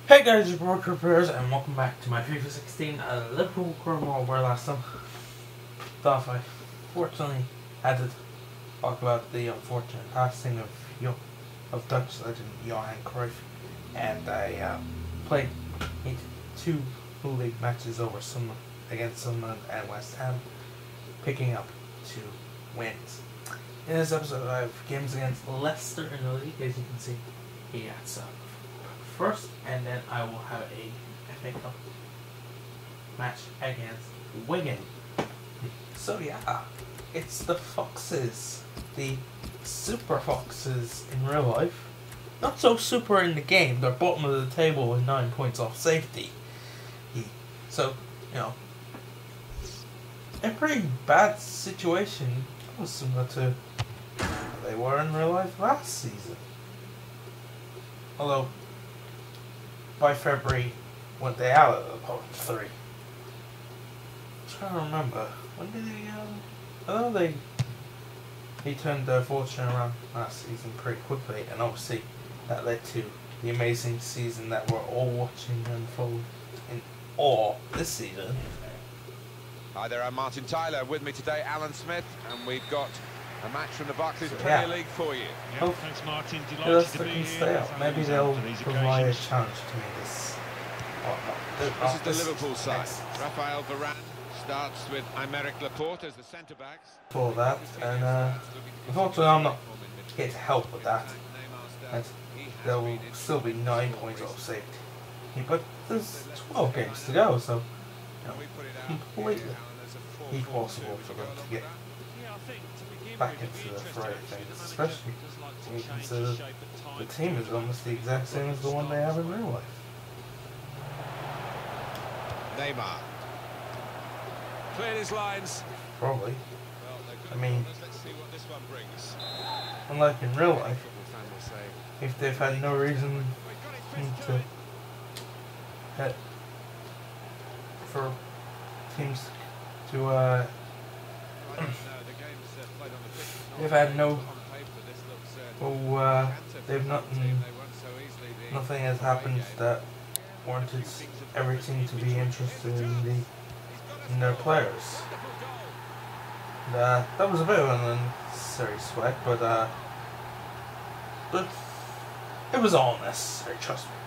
Hey guys, it's Broker Prayers and welcome back to my FIFA 16 Liverpool Cornwall, where last time thought I fortunately had to talk about the unfortunate passing of Dutch legend Johan Cruyff, and I played two league matches over against Sunderland and West Ham, picking up 2 wins. In this episode I have games against Leicester in the league, as you can see here. So first, and then I will have a FA Cup match against Wigan. So yeah, it's the Foxes, the Super Foxes in real life. Not so super in the game. They're bottom of the table with 9 points off safety. So, you know, a pretty bad situation, similar to how they were in real life last season. Although, by February, went they out of the bottom 3. I'm trying to remember. When did he, I know he turned their fortune around last season pretty quickly, and obviously that led to the amazing season that we're all watching unfold in awe this season. Hi there, I'm Martin Tyler. With me today, Alan Smith, and we've got a match from the Barclays Premier League for you. Yeah, thanks, Martin. Delighted to be here. Stay up. Maybe they'll provide a challenge to me this. This is the Liverpool side. Rafael Varane starts with Aymeric Laporte as the centre-backs. For that, and unfortunately I'm not here to help with that. And there will still be 9 points off safety. But there's 12 games to go, so completely impossible for them to get back into the fray of things, especially when you consider the team is almost the exact same as the one they have in real life. Neymar cleared his lines. Probably. I mean, unlike in real life, if they've had no reason to for teams to they've had nothing has happened that warranted every team to be interested in their players. That was a bit of an unnecessary sweat, but it was all necessary, trust me.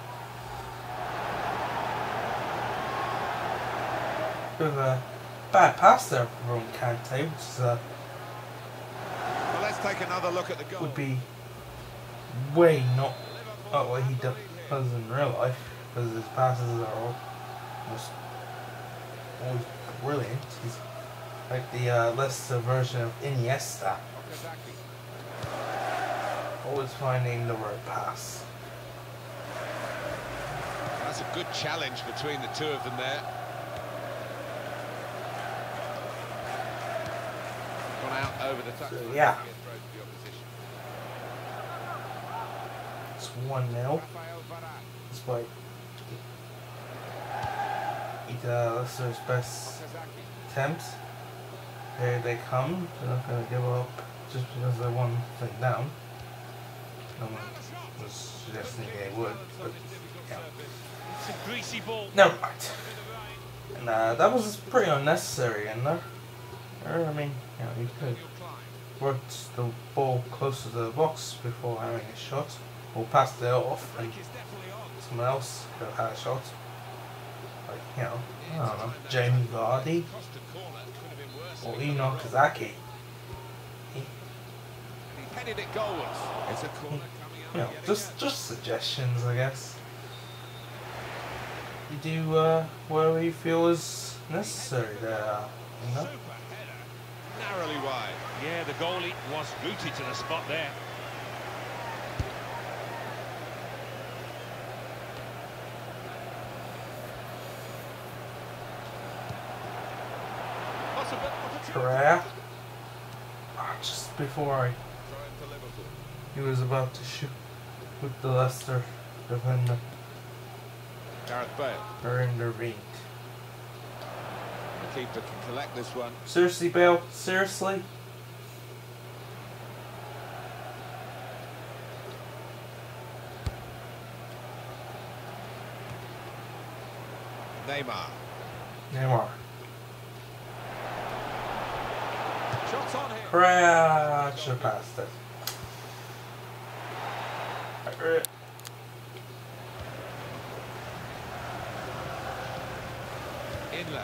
Bit of a bad pass there from Kante, which is well, let's take another look at the goal. Would be way not what he does in real life, because his passes are almost always brilliant. He's like the Leicester version of Iniesta, always finding the right pass. That's a good challenge between the two of them there. Gone out over the touch. So, yeah. It's 1-0. Despite Leicester's best attempts. Here they come. They're not going to give up just because they're 1 thing down. No one was suggesting they would, but yeah. Never mind. And that was pretty unnecessary in there. I mean, you could work the ball closer to the box before having a shot, or pass it off, and someone else could have had a shot. Like, I don't know, Jamie Vardy or Enoch Kazaki. He headed it goalwards. It's a corner coming up. Just suggestions, I guess. You do whatever you feel is necessary there, Narrowly wide. Yeah, the goalie was rooted to the spot there. Correa. Just before he was about to shoot with the Leicester defender. Gareth Bale. Or intervened. The keeper can collect this one. Seriously, Bale? Seriously? Neymar. Neymar. Shots on here. Correa should have passed it. Inlet.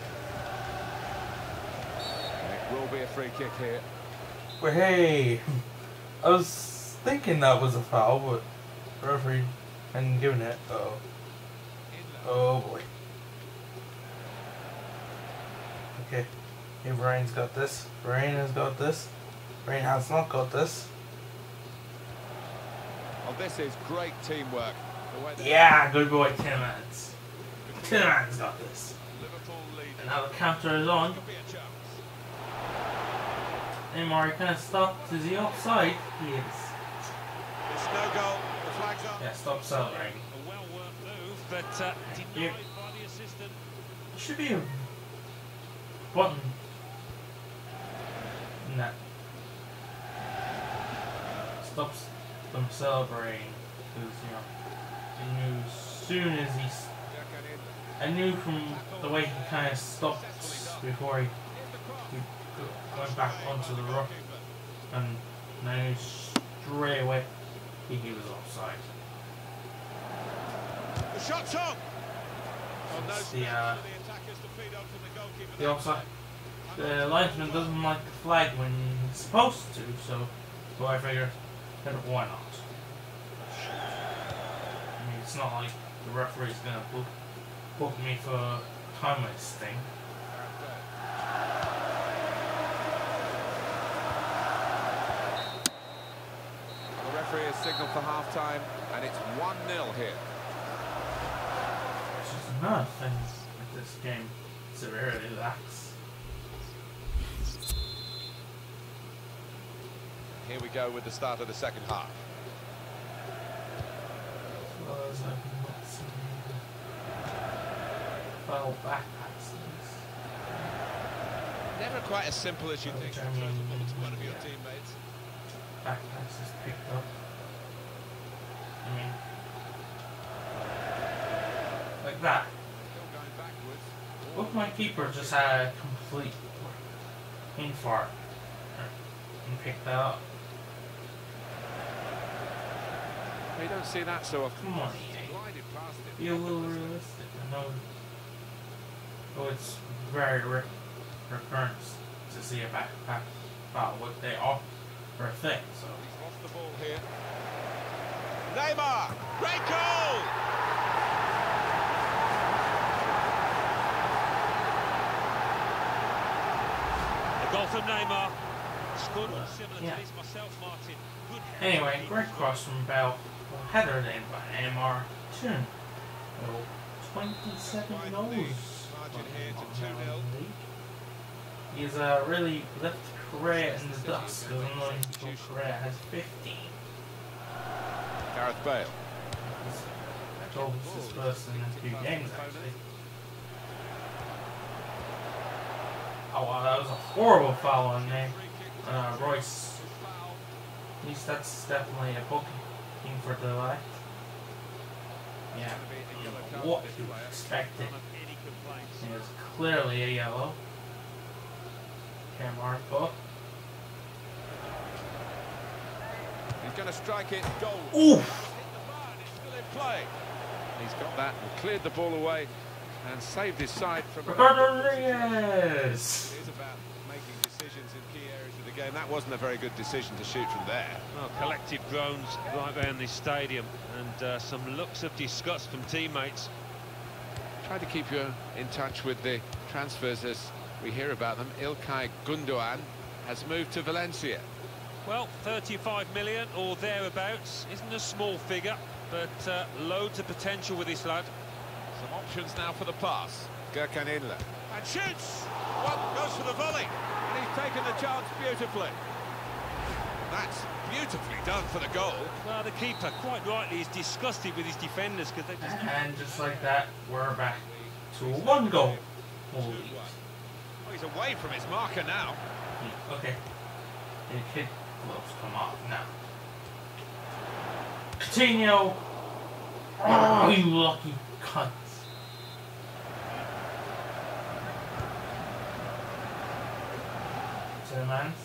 It will be a free kick here. Well, hey, I was thinking that was a foul, but the referee hadn't given it. Oh, oh boy. Okay, hey, Brian's got this. Brian has got this. Brian has not got this. Oh, this is great teamwork. Yeah, good boy, Tillmans. Tillmans got this. Liverpool lead. And now the counter is on. Could be a chance. Neymar kind of stopped. Is he offside? He is. It's no goal. The flag's up. Yeah, stop celebrating. A well-worked move, but denied by the assistant. There should be a button in that stops them celebrating. Because, you know, I knew as soon as I knew from the way he kind of stopped before he went back onto the rock, and I knew straight away he was offside. The shot's on. It's the offside. The linesman doesn't like the flag when he's supposed to, so I figured, why not? I mean, it's not like the referee's gonna book me for time wasting. The referee has signalled for half-time, and it's 1-0 here. It's just another thing that this game severely lacks. Here we go with the start of the second half. As well as I've not seen foul back passes. Never quite as simple as you think to throw the ball to one of your teammates. Back passes picked up. I mean, like that. Still going backwards. Look, my keeper just had a complete infart and picked that up. We don't see that so often. Come on, Glided past it. be a little realistic. I know. Oh, it's very recurrent to see a back foul. What they are for a thing. So He's lost the ball here. Neymar! Great goal! A goal from Neymar. Scored one similar Yeah. to this myself, Martin. Good. anyway, great cross from Bell. Headered in by Neymar. 27 goals. Margin here to 2-0. He's really left Correa in the dust because unknowing Correa has 15. Gareth Bale. I told this person in a few games actually. Oh wow, that was a horrible foul on Royce. At least that's definitely a booking for the light. Yeah, what you expected. It was clearly a yellow. Okay, mark book. He's going to strike it. Goal. Oof! Hit the bar and it's still in play. He's got that and cleared the ball away and saved his side from... Ricardo Rodriguez! It is about making decisions in key areas of the game. That wasn't a very good decision to shoot from there. Well, collective groans right around this stadium, and some looks of disgust from teammates. Try to keep you in touch with the transfers as we hear about them. Ilkay Gundogan has moved to Valencia. Well, 35 million or thereabouts isn't a small figure, but loads of potential with this lad. Some options now for the pass. Gökhan Inler. And shoots! Well, goes for the volley. And he's taken the chance beautifully. That's beautifully done for the goal. Well, the keeper, quite rightly, is disgusted with his defenders because they just... And just like that, we're back to a 1-goal lead. Oh, he's away from his marker now. Okay. The kid gloves come off now. Coutinho! Oh, you lucky cunt. man.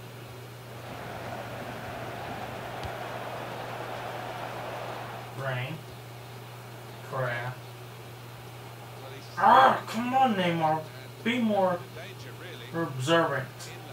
Rain. Correa. Ah, come on, Neymar. Be more observant.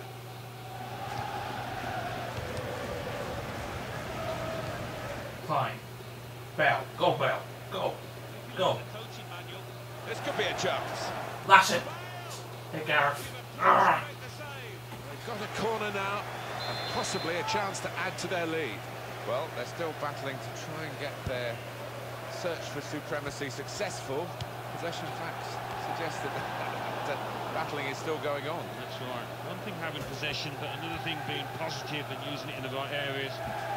Klein. Bell. Go, Bell. Go. Go. This could be a chance. Lash it. Hey, Gareth. Ah. They've got a corner now, and possibly a chance to add to their lead. Well, they're still battling to try and get their search for supremacy successful. Possession facts suggest that battling is still going on. That's right. One thing having possession, but another thing being positive and using it in the right areas.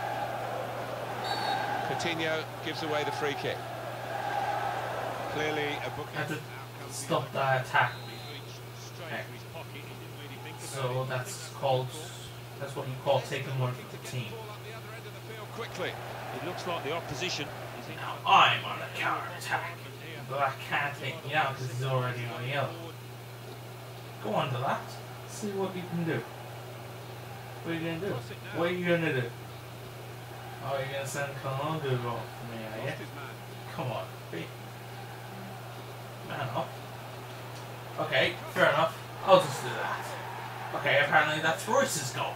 Coutinho gives away the free kick. Clearly a Had to bookend. stop that attack. Okay. So that's what you call taking one for the team. Quickly. It looks like the opposition is in. Now I'm on the counter attack, but I can't take me out because he's already on yellow. Go on to that. See what you can do. What are you gonna do? What are you gonna do? Oh, you're gonna send Kalonga to go for me, are you? Come on, be man up. Okay, fair enough. I'll just do that. Okay, apparently that's Royce's goal.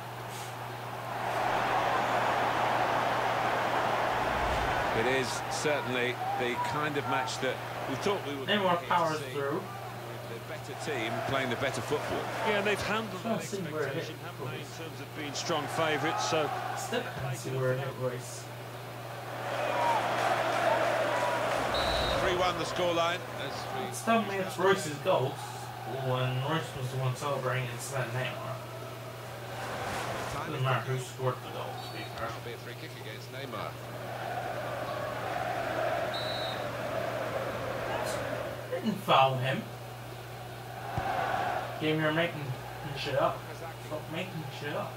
It is certainly the kind of match that we thought we would. Neymar powers through. The better team playing the better football. Yeah, they've handled that Can't see where it expectation, hit haven't they, in Royce. terms of being strong favourites. So Still can't see where it hit Royce. 3-1 the scoreline as we. It's telling me it's Royce's goals when Royce was the one celebrating instead of Neymar. Doesn't matter who scored the goal, to be fair. That'll be a free kick against Neymar. Didn't foul him. Game, you're making shit up. Stop making shit up.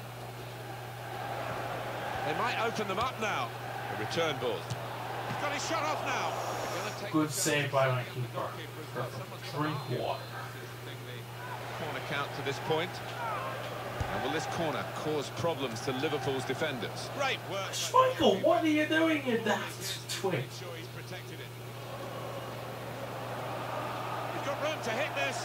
They might open them up now. The return ball. He's got his shot off now. They're gonna take Good the save by my keeper. Perfect. Drink water. Corner count to this point. And will this corner cause problems to Liverpool's defenders? Great work. Schmeichel, what are you doing, you daft twit? Sure he's protected it. He's got room to hit this.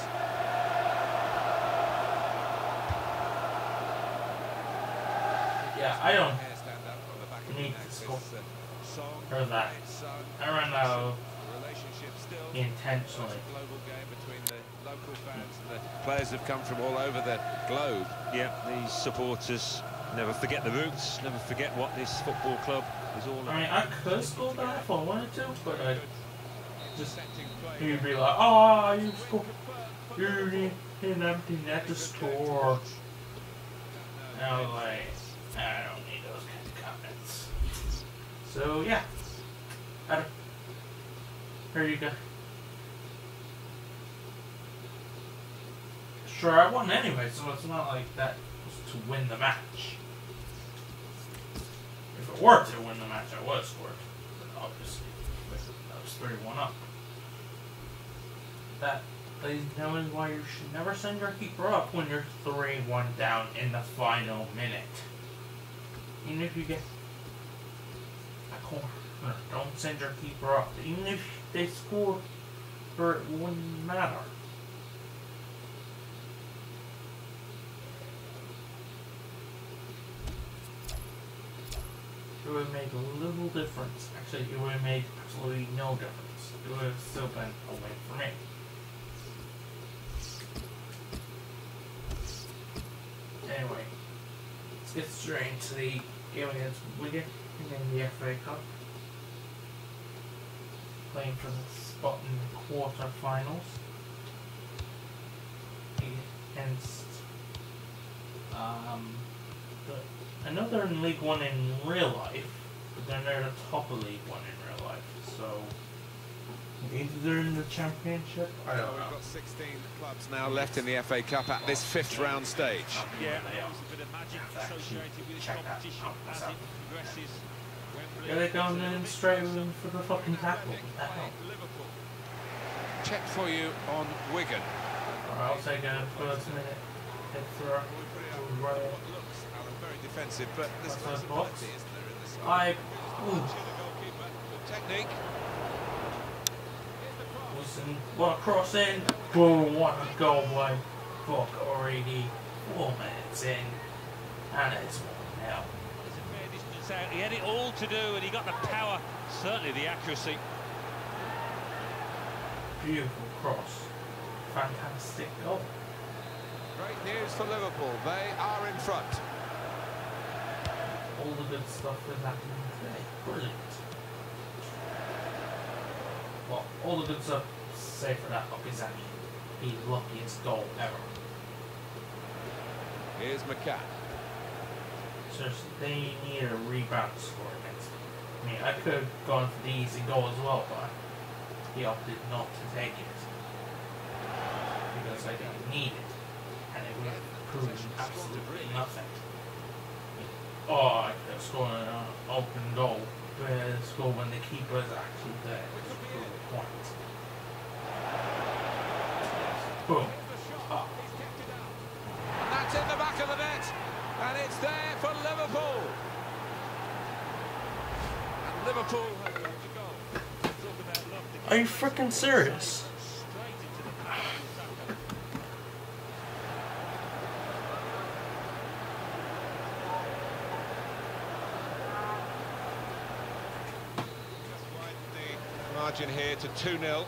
Yeah, I don't Hair stand up on the back of need the neck. to score. This, song, or that. song, I ran out relationship still. intentionally. It's a global game between the local fans and the players have come from all over the globe. yeah, these supporters never forget the roots, never forget what this football club is all I mean, about. I could have scored that if I wanted to, but I just Setting play. you'd be like, oh, you scored. You need an empty net to score. And I was like, I don't need those kind of comments. So yeah, Adam, here you go. Sure, I won anyway, so it's not like that was to win the match. If it were to win the match, I would have scored. But obviously, that was 3-1 up. That, ladies and gentlemen, is why you should never send your keeper up when you're 3-1 down in the final minute. Even if you get a corner, don't send your keeper up. Even if they score, or it wouldn't matter. It would have made a little difference. Actually, it would have made absolutely no difference. It would have still been a win for me. Anyway, let's get straight into the game against Wigan in the FA Cup. Playing for the spot in the quarter-finals against I know they're in League One in real life, but they're near the top of League One in real life, so either they're in the Championship, I don't know. We've got 16 clubs now left in the FA Cup at this 5th round stage. Yeah, there's a bit of magic associated with this competition as it progresses. Yeah, they're going in straight in for the fucking tackle. What the hell? Check for you on Wigan. Or I'll take a first minute hit throw. We put it Right. Looks Alan, very defensive, but there's That's a flexibility, box. isn't there, in the side? Ooh. Good technique. Listen, what a cross in. Boom, what a goal by Buck already 4 minutes in. And it's 1-0. It's a fair distance out. He had it all to do, and he got the power, certainly the accuracy. Beautiful cross. Fantastic goal. Great news for Liverpool. They are in front. All the good stuff is happening today. Brilliant. Well, all the good stuff, save for that lucky Zaki. He's luckiest goal ever. Here's McCann. Seriously, they need a rebound score against me. I mean, I could have gone for the easy goal as well, but he opted not to take it. Because I didn't need it. And it would have proven absolutely nothing. Oh, I could have scored an open goal. But I scored when the keeper is actually there. To prove a point. Boom. Oh. And that's in the back of the net. And it's there for Liverpool. And Liverpool have got the goal. Talk about luck. Are you freaking serious? Straight into the path of Saka. Just widen the margin here to 2-0.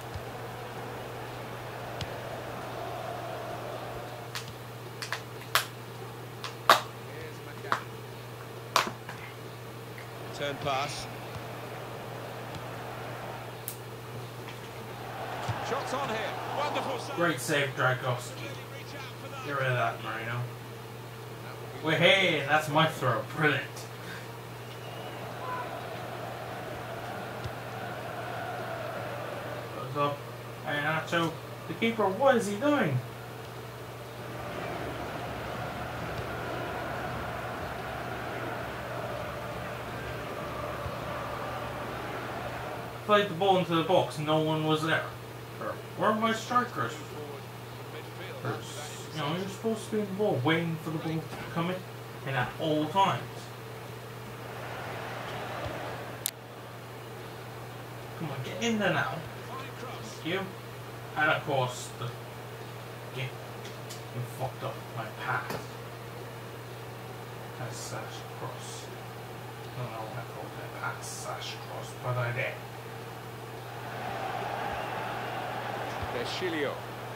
Here's McCann. Turn pass. Shots on here. Wonderful save. Great save, Dragowski. Get rid of that, Marino. Wait, hey, that's my throw. Brilliant. Goes up. Hey, Nacho. The keeper, what is he doing? Played the ball into the box, no one was there. Where are my strikers? You know, you're supposed to be in the ball, waiting for the ball to come in, and at all times. Come on, get in there now. Thank you. And of course, you fucked up my pass. Pass slash cross. I don't know what I called it, pass slash cross, but I did. There's Chilio.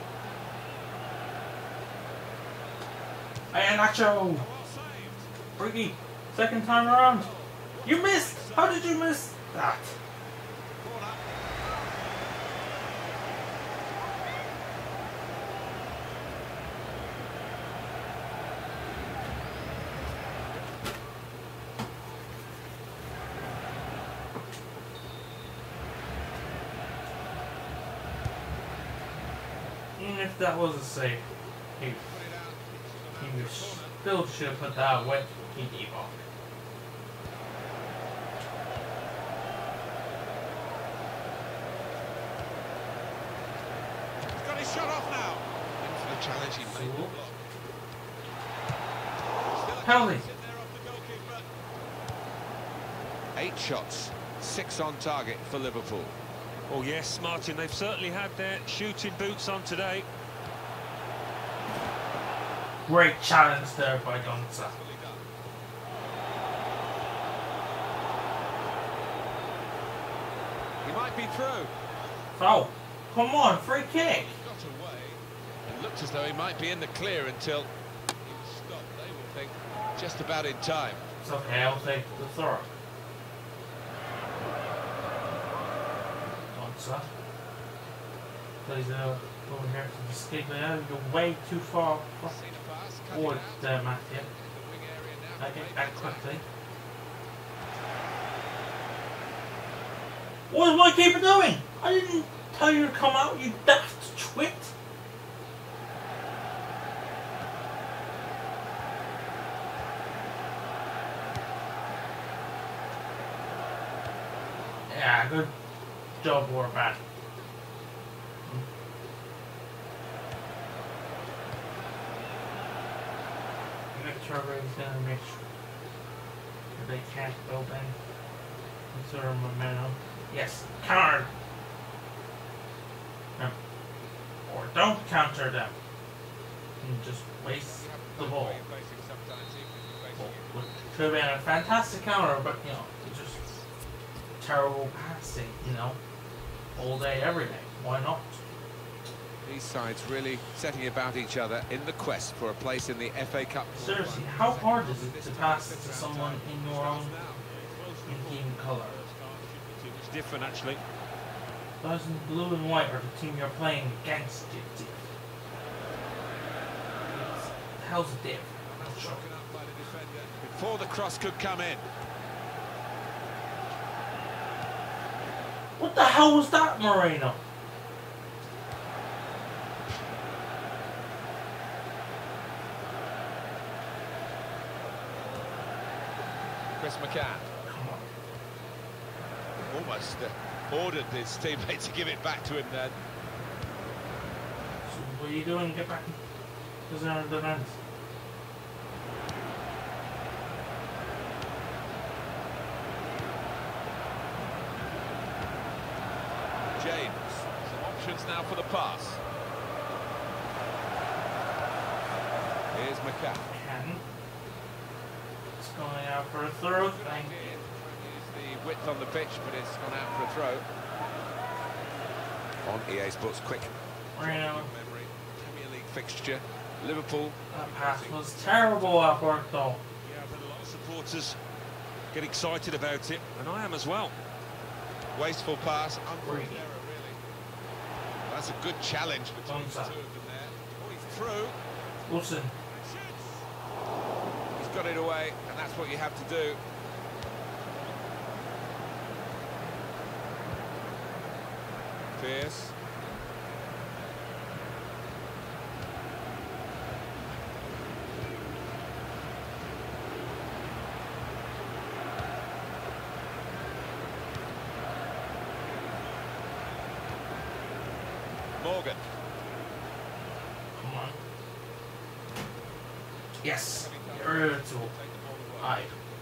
Hey, Nacho! Ricky, second time around. You missed! How did you miss that? Even if that was a save, he still should have put that away. He gave up. He's got his shot off now. In for the challenge, he made the block. Still a Penalty. chance in there off the goalkeeper. 8 shots, 6 on target for Liverpool. Oh yes, Martin, they've certainly had their shooting boots on today. Great challenge there by Gonza. He might be through. Oh, come on, free kick. Got away. It looked as though he might be in the clear until he was stopped. They will think just about in time. It's okay, I'll take the throw. Gonza. Please, over here to the Skiglia. You're way too far Seen a pass, cut it forward out. there, Matthew. In the wing area now. I get back quickly. What is my keeper doing? I didn't tell you to come out, you daft twit. Yeah, good job, Warbat. Turber's gonna make sure they can't open sort of momentum. Yes, counter. No. Or don't counter them. And just waste the ball. Which could have been a fantastic counter, but you know, it's just terrible passing, you know. All day, every day. Why not? These sides really setting about each other in the quest for a place in the FA Cup. Seriously, how hard is it to pass to someone in your own in-team colour? It's different, actually. Those in blue and white are the team you're playing against, you div. The hell's a div? I'm not sure. Before the cross could come in. What the hell was that, Moreno? Chris McCann. Come on. Almost ordered his teammate to give it back to him then. So what are you doing? Get back. Because they're in defense. James, some options now for the pass. Here's McCann. It's going out for a throw. Thank you. Use the width on the pitch, but it's gone out for a throw. On EA Sports Quick. Moreno. Memory, Premier League fixture. Liverpool. That pass was terrible at work, though. Yeah, but a lot of supporters get excited about it, and I am as well. Wasteful pass. Greedy. Error, really. That's a good challenge between the two of them there. Oh, he's through. Wilson. He's got it away, and that's what you have to do. Fierce. Morgan. Come on. Yes. Brutal. Aye.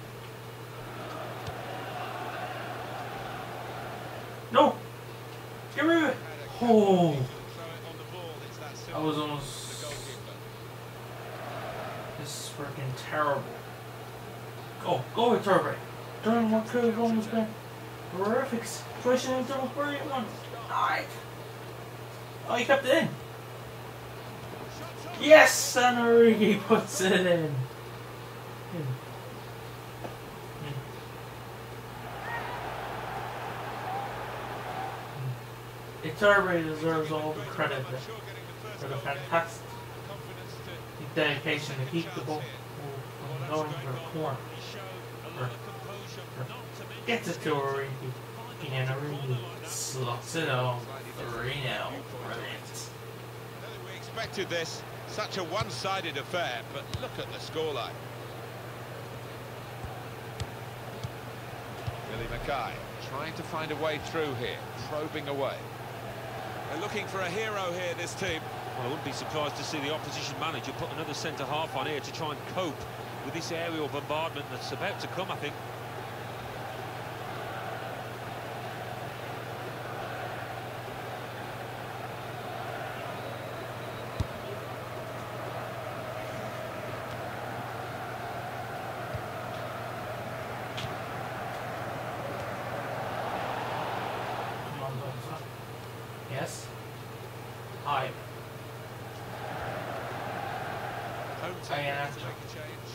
No! Get rid of it! Oh! I was almost... This is freaking terrible. Go with Turbo. During what could have almost been a horrific situation until the brilliant one. Aye. Oh, he kept it in. Yes! And Origi puts it in. Iturbe deserves all the credit for the fantastic dedication to keep the ball from going for the corner. Gets it to Origi, and Origi slots it on 3-0. Brilliant. We expected this. Such a one-sided affair, but look at the scoreline. Billy Mackay trying to find a way through here, probing away. They're looking for a hero here, this team. Well, I wouldn't be surprised to see the opposition manager put another centre-half on here to try and cope with this aerial bombardment that's about to come, I think. Yes. Hi. Home team I am. to make a change.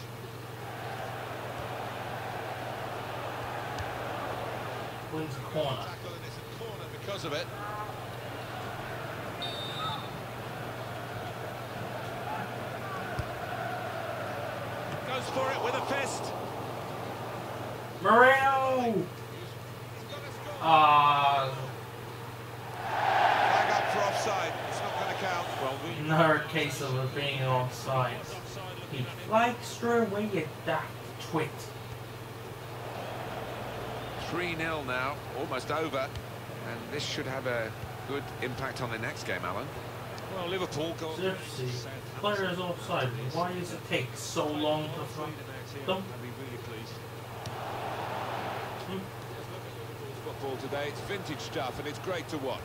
Wins the corner. Tackle and it's a corner because of it. Goes for it with a fist. Moreno! He's got to score. Flag up for offside. It's not going to count. Well, Another case of it being offside. He flags straight away, you daft twit. 3-0 now, almost over. And this should have a good impact on the next game, Alan. Well, Liverpool got Seriously, players offside. Why does it take so long to find them? I'd be really pleased. Hmm. Football today, it's vintage stuff and it's great to watch.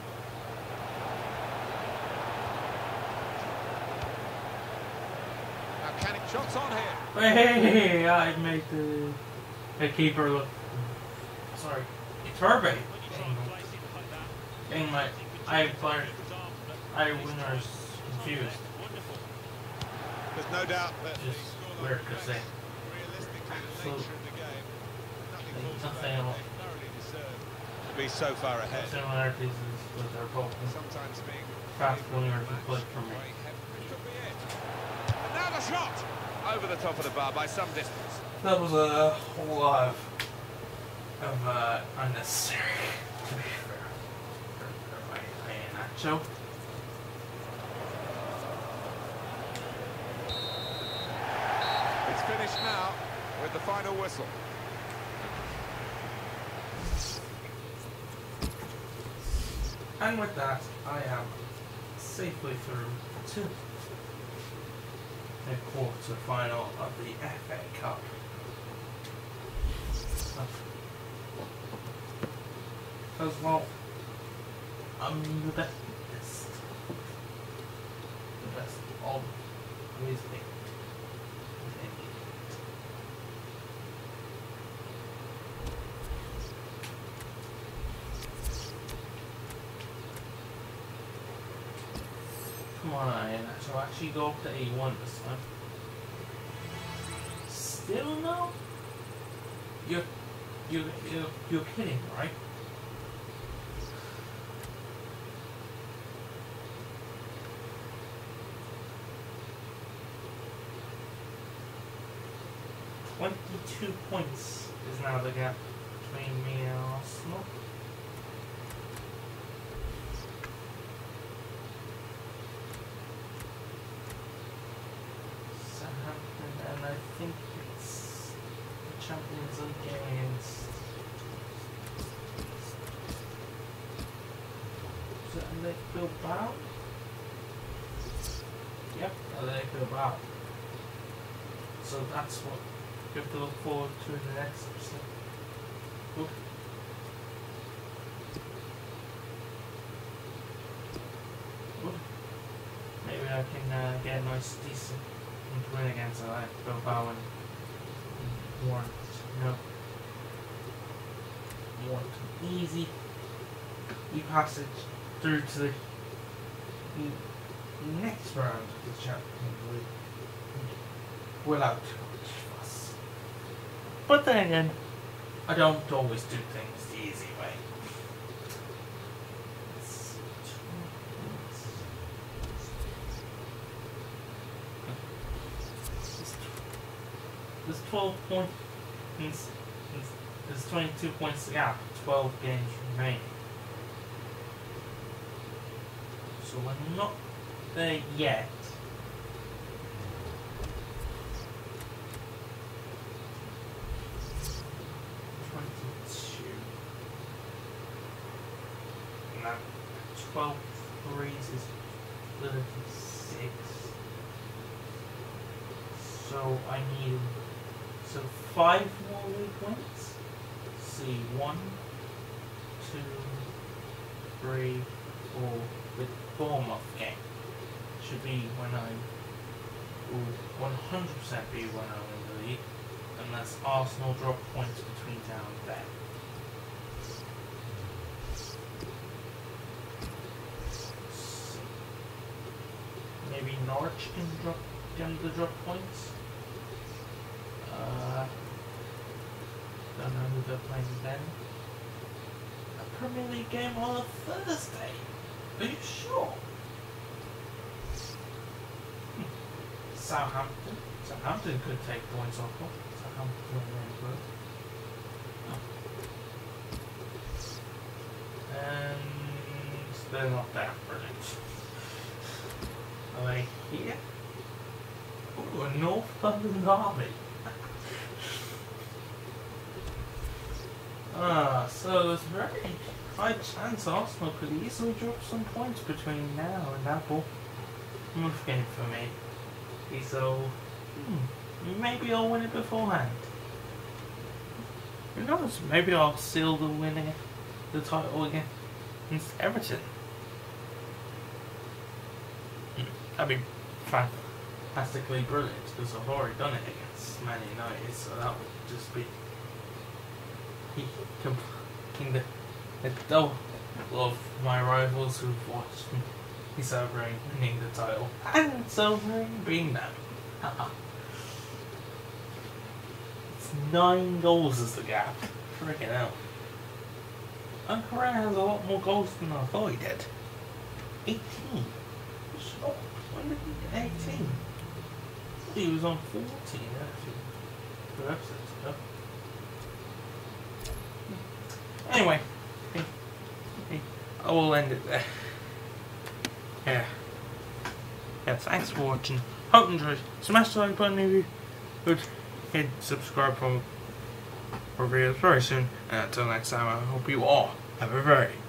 Now can it shots on here? Hey, I made the keeper look. Sorry, it's Herbe. Getting my eye winners confused. There's no doubt that Just weird to say. realistically the nature of the game, Nothing else. to be so far ahead. Similarities is with their both Sometimes being fast winners who played for me. could be it. And now the shot over the top of the bar by some distance. That was a whole lot of unnecessary, to be fair. Nacho. It's finished now with the final whistle. And with that, I am safely through to the quarter final of the FA Cup. Because, well, I'm the best. The best. Always be. Come on, I shall actually go up to A1 this time. Still no? You're kidding, right? "22 points is now the gap between me and Arsenal. Southampton, and I think it's the Champions League against Athletic Bilbao. Yep, Athletic Bilbao. So that's what you have to look forward to in the next episode. Oop. Oop. Maybe I can get a nice, decent win against Bilbao and warrant, warrant an easy passage through to the next round of the Champions League without too much fuss. But then again, I don't always do things the easy way. There's 12 points. There's 22 points gap. 12 games remaining. So we're not there yet. And that 12 threes is 36. So I need 5 more league wins. See, 1, 2, 3, 4. The Bournemouth game should be when I will 100% be when I'm in the league, unless Arsenal drop points between now and then. Maybe Norwich can drop points. Don't know who they're playing then. A Premier League game on a Thursday. Are you sure? Southampton. Southampton could take points off them. Southampton are very good. And they're not that brilliant. Like here. Ooh, a North London Derby. So it's very high chance Arsenal could easily drop some points between now and Napoli. Rough game for me. So, maybe I'll win it beforehand. Who knows? Maybe I'll seal the winning the title again against Everton. That'd be fantastically brilliant because I've already done it against Man United, so that would just be completing the double of my rivals who've watched me celebrating winning the title and celebrating being them. It's 9 goals is the gap. Freaking hell. And Herrera has a lot more goals than I thought he did. 18. Stop. When did he get 18? He was on 14 actually. 2 episodes ago. Anyway, I will end it there. Yeah, thanks for watching. Hope you enjoyed. Smash the like button if you would. Hit subscribe for videos very soon. And until next time, I hope you all have a very